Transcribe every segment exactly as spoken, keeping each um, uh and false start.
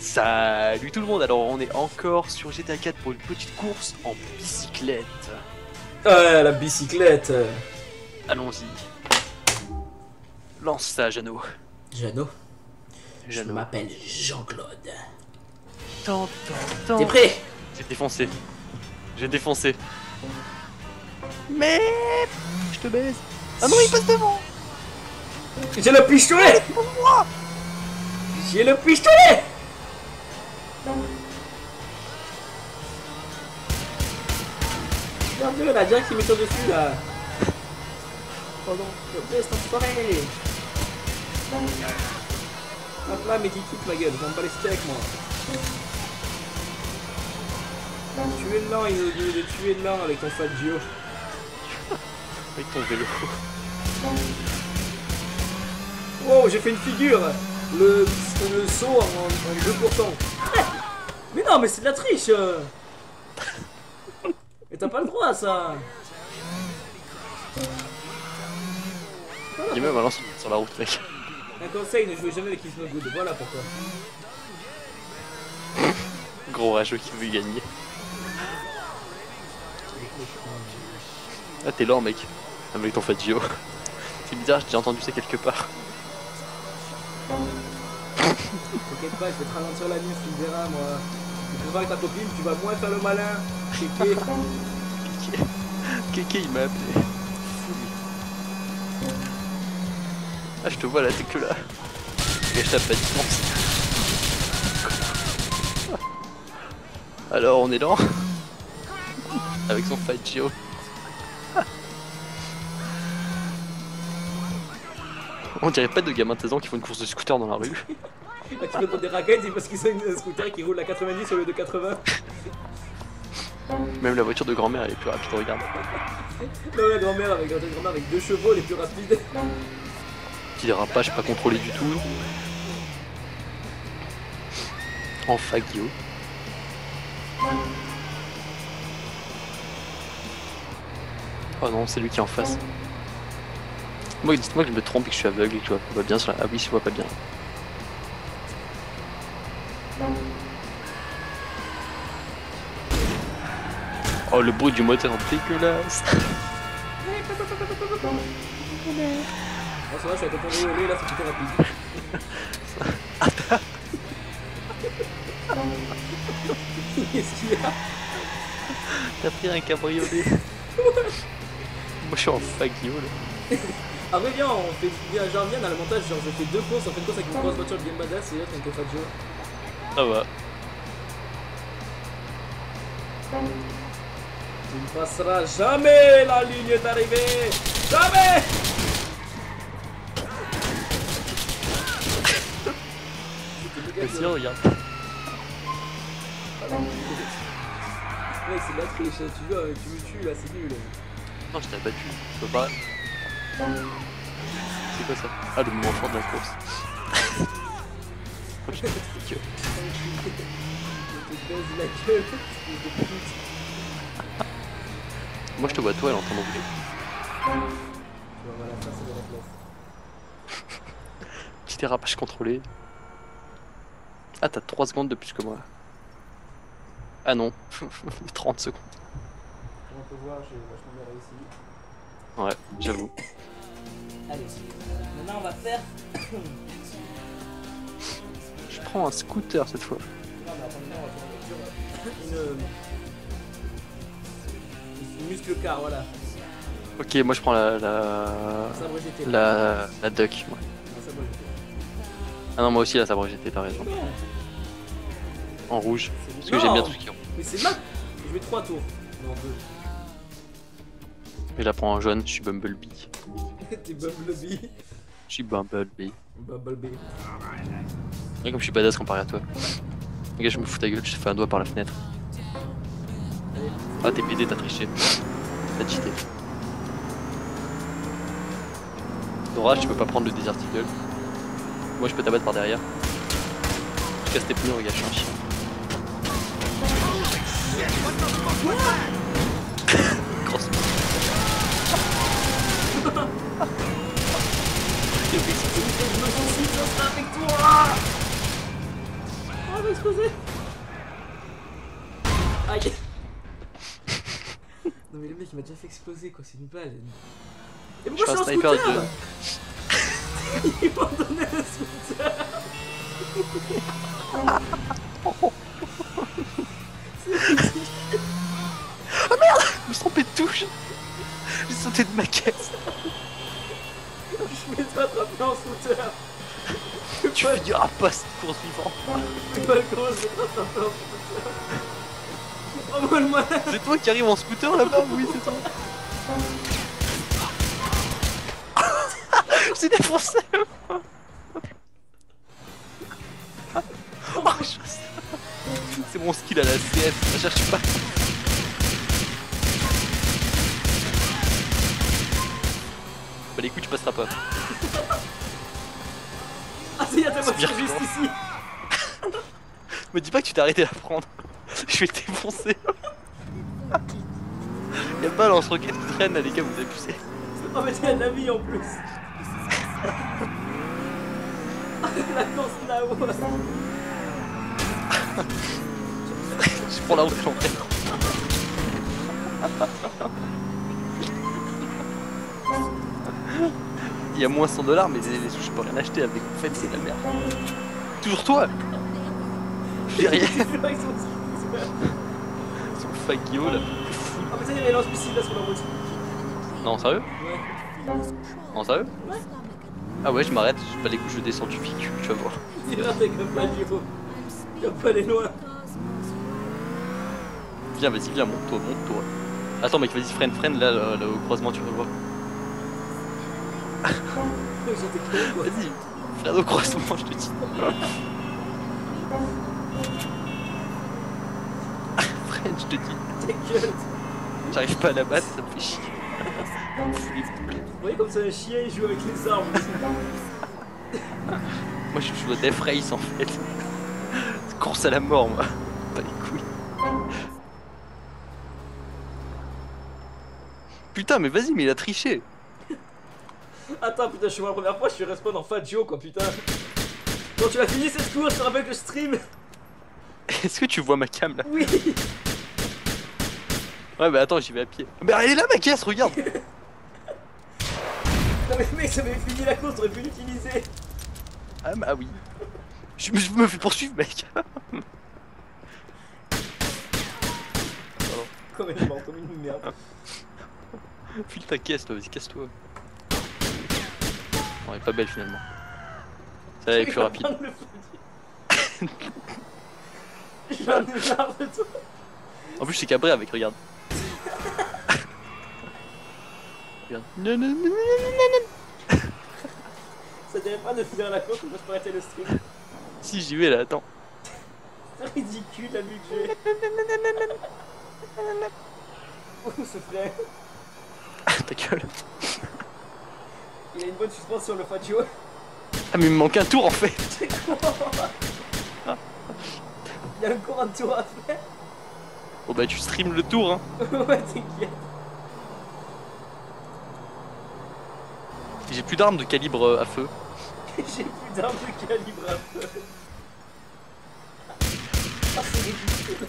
Salut tout le monde, alors on est encore sur G T A quatre pour une petite course en bicyclette. Ah, la bicyclette. Allons-y. Lance ça, Jeannot. Jeannot. Je Jeannot. m'appelle Jean-Claude. Tant, tant, tant. T'es prêt? J'ai défoncé. J'ai défoncé. Mais... Je te baise. Ah non, il passe devant. J'ai le pistolet. Pour moi. J'ai le pistolet. Regarde-le, la Jack qui met sur dessus là. Pardon, je te laisse t'enfoiré. Hop là, mais tu quittes ma gueule, j'en bats les steaks moi. Tu es lent, il nous dit de tuer lent avec ton fat Gio. Avec ton vélo. Oh, j'ai fait une figure. Le, le saut en, en deux pour cent. Mais non, mais c'est de la triche. Et t'as pas le droit à ça. Il est même à l'ensemble sur la route, mec. Un conseil, ne jouez jamais avec Isno Good, voilà pourquoi. Gros rageux qui veut gagner. Ah, t'es lent, mec. Avec ton Fagio. C'est bizarre, j'ai déjà entendu ça quelque part. T'inquiète pas, je vais te ralentir la nuit, tu me verras, moi. Tu peux voir avec ta copine, tu vas moins faire le malin. Kéké. Kéké, Kéké, il m'a appelé. Ah, je te vois là, t'es que là. Mais je tape pas de distance. Alors, on est lent. Avec son Fagio. On dirait pas de gamins de seize ans qui font une course de scooter dans la rue. Quand tu répondent des raquettes, c'est parce qu'ils ont un scooter qui roule à quatre-vingt-dix au lieu de quatre-vingts. Même la voiture de grand-mère elle est plus rapide, regarde. Non, la grand-mère avec, la grand-mère avec deux chevaux, les plus rapides. Petit dérapage pas contrôlé du tout. En Fagio. Oh non, c'est lui qui est en face. Moi, dites-moi que je me trompe et que je suis aveugle et que je vois pas bien sur la... Ah oui, je vois pas bien. Oh, le bruit du moteur dégueulasse. Oh, ça va, je suis à ton rouler, là, c'est plutôt rapide. Qu'est-ce qu'il y a? T'as pris un cabriolet. Moi, je suis en Fagio là. Ah ouais, viens, on fait viens, genre viens dans le montage, genre je fais deux courses, on fait une course avec une grosse voiture bien badass et l'autre avec le Fagio. Ça va. Tu ne passeras jamais la ligne d'arrivée. Jamais. Mais si, regarde. Mec, c'est de la triche, tu vois, tu me tues là, c'est nul. Non, je t'ai abattu, je peux pas. C'est quoi ça? Ah, le moment fort de la course. Oh, je te baise Je te baise la gueule, je te pute. Moi, je te vois toi, elle est en train d'enrouler. Tu vas voir la fin, c'est de la place. Petit dérapage contrôlé. Ah, t'as trois secondes de plus que moi. Ah non, trente secondes. On peut voir, j'ai vachement bien réussi. Ouais, j'avoue. Allez, maintenant on va faire. Je prends un scooter cette fois. Non, mais attends, on va faire une voiture. Une. Une muscle car, voilà. Ok, moi je prends la. La. Un sabre G T. La, la duck. Ouais. Un sabre G T. Ah non, moi aussi la sabre G T, t'as raison. Non, En rouge. Parce que Non. j'aime bien tout ce qui est en rouge. mais c'est là. Je vais trois tours. Non, deux. Et je la prends en jaune, je suis Bumblebee. T'es Bumblebee. Je suis Bumblebee. Bumblebee. Et comme je suis badass comparé à toi. Regarde, je me fous ta gueule, je te fais un doigt par la fenêtre. Allez. Ah, t'es pédé, t'as triché. T'as cheaté. Dora, tu peux pas prendre le Desert Eagle. Moi, je peux t'abattre par derrière. Je casse tes pneus, regarde, je suis un chien. Grosse. avec toi. Oh va exploser. Aïe. Non mais le mec il m'a déjà fait exploser quoi, c'est une balle. Et pourquoi je suis en scooter de... Ils m'ont donné un scooter. Oh merde, je me suis trompé de touche. J'ai sauté de ma caisse. Je vais te rattraper en scooter. Tu finiras pas cette course vivante. C'est pas le gros, je vais te rattraper en scooter. Oh le malade. C'est toi qui arrive en scooter là-bas? Oui, c'est toi. J'ai défoncé. Oh, je... C'est mon skill à la C F, je cherche pas. Bah les coups tu passeras pas. Ah si, y'a ta voiture juste ici. Me dis pas que tu t'es arrêté à la prendre. Je vais te défoncer. Y'a pas lance-roquette qui traîne là les gars, vous abusez. Oh mais t'as de la vie en plus. La course là-haut. Je prends la route à l'envers. Il y a moins cent dollars mais les sous je peux rien acheter avec, en fait c'est de la merde. Toujours toi. J'ai rien. Son fagio là. Ah mais ça y est, il lance missile là sur la route. Non sérieux? Ouais. Non sérieux? Ouais. Ah ouais je m'arrête, pas les coups je descends du véhicule, tu vas voir. Il rate avec un fagio. Il va pas aller loin. Viens vas-y viens, monte-toi, monte-toi. Attends mec vas-y freine, freine là, là, là au croisement tu vas voir. Vas-y, freine au croisement je te dis. Freine je te dis. Ta gueule. J'arrive pas à la battre, ça me fait chier. Vous voyez comme c'est un chien, il joue avec les armes. Moi je joue à Death Race en fait. Course à la mort moi. Pas les couilles. Putain mais vas-y mais il a triché. Attends putain je suis moi la première fois, je suis respawn en Fat Joe quoi putain. Quand tu as fini cette course, je te rappelle que je stream. Est-ce que tu vois ma cam là? Oui. Ouais bah attends j'y vais à pied. Mais elle est là ma caisse, regarde. Non mais mec, j'avais fini la course, t'aurais pu l'utiliser. Ah bah oui. Je, je me fais poursuivre mec. Comme elle est morte, comme une merde. File ta caisse toi, vas-y casse-toi. Non elle est pas belle finalement. Ça elle est plus rapide. J'en ai marre de toi. En plus je suis cabré avec, regarde. Regarde. Non, non, non, non, non, non. Ça dirait pas de finir la course, moi je peux arrêter le stream. Si j'y vais là, attends. C'est ridicule la vue que j'ai. Oh ce frère. Ta gueule. Il a une bonne suspension le Fagio. Ah mais il me manque un tour en fait. C'est quoi? Il y a encore un tour à faire. Bon bah tu stream le tour hein. Ouais t'inquiète. J'ai plus d'armes de calibre à feu. J'ai plus d'armes de calibre à feu. Ah c'est ridicule.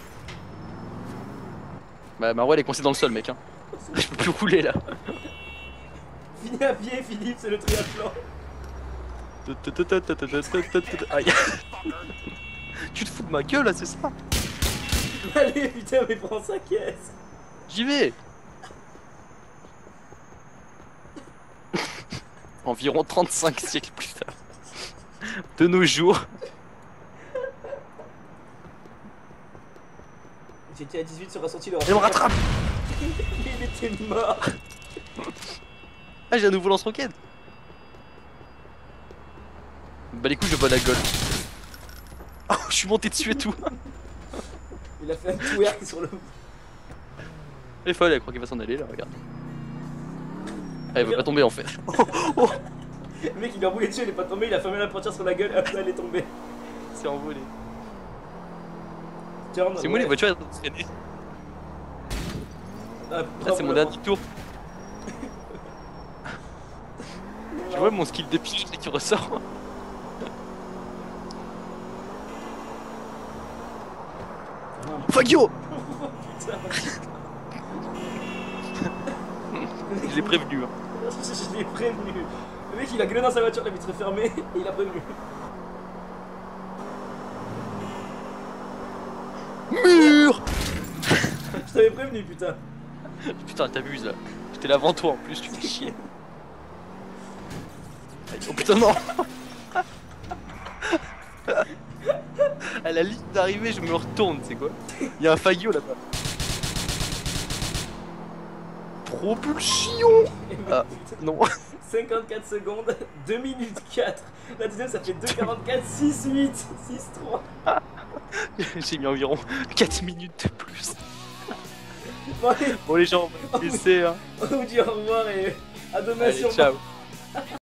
Bah Marwa elle est coincée dans le sol mec hein. Je peux plus rouler là. Fini à pied Philippe, c'est le triathlon. Aïe. Tu te fous de ma gueule là, c'est ça? Allez putain mais prends sa caisse. J'y vais. Environ trente-cinq siècles plus tard. De nos jours. J'étais à dix-huit sur ressenti le Elle me rattrape. Il était mort. Ah j'ai un nouveau lance-roquette. Bah les couilles je bats la gueule. Oh je suis monté dessus et tout. Il a fait un twerk sur le... Elle est folle, elle croit qu'il va s'en aller là, regarde. Elle veut pas tomber en fait. Oh, oh. Le mec il lui a roulé dessus, il est pas tombé, il a fermé la portière sur la gueule et après elle est tombée. C'est envolé. C'est moi les voitures elles sont traînées. Ah, ah c'est mon dernier tour. Tu vois mon skill de pilote qui ressort. Fagio. Putain. Je l'ai prévenu. Hein. Je l'ai prévenu. Le mec il a gueulé dans sa voiture, la vitre est fermée et il a prévenu. Mur. Je t'avais prévenu, putain. Putain, t'abuses là. J'étais là avant toi en plus, tu fais chier. Oh putain, non. À la ligne d'arrivée, je me retourne, c'est quoi? Il y a un Fagio là-bas. Propulsion. Ah, non. cinquante-quatre secondes, deux minutes quatre. La deuxième ça fait deux quarante-quatre, six huit, six trois. J'ai mis environ quatre minutes de plus. Bon, allez, Bon les gens, on va laisser hein. on vous dit au revoir et à demain Allez, sur ciao.